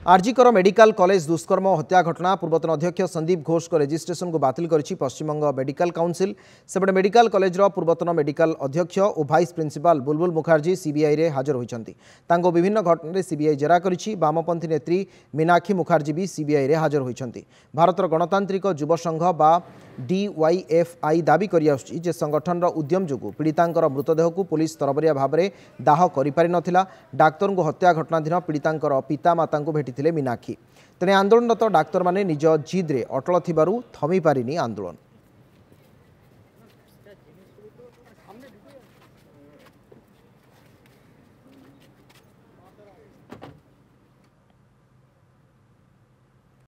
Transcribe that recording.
RG Kar medical college दुष्कर्म और हत्या घटना पूर्वतन अध्यक्ष संदीप घोष को रजिस्ट्रेशन को बातिल करिछि पश्चिमबंग मेडिकल काउंसिल। सेपटे मेडिकल कॉलेज पूर्वतन मेडिकल अध्यक्ष और भाइस प्रिंसिपाल बुलबुल मुखर्जी सीबीआई रे हाजर होइछन्ति। तांको विभिन्न घटना सीबीआई जेरा करिछि। वामपंथी नेत्री मीनाक्षी मुखर्जी भी सीबीआई रे हाजर होइछन्ति। भारतर गणतांत्रिक युव संघ बा DYFI दाबी करि आछी जे संगठन उद्यम जोगु पीड़ितांकर मृतदेह को पुलिस तरबरिया भाव में दाह करि नथिला। डाक्तर को हत्या घटना दिन पीड़ितांकर पिता माता को भेटिथिले मीनाक्षी। तेणे आंदोलनरत डाक्तर माने निज जिद्रे अटल थिबारु थमी पारिनी आंदोलन।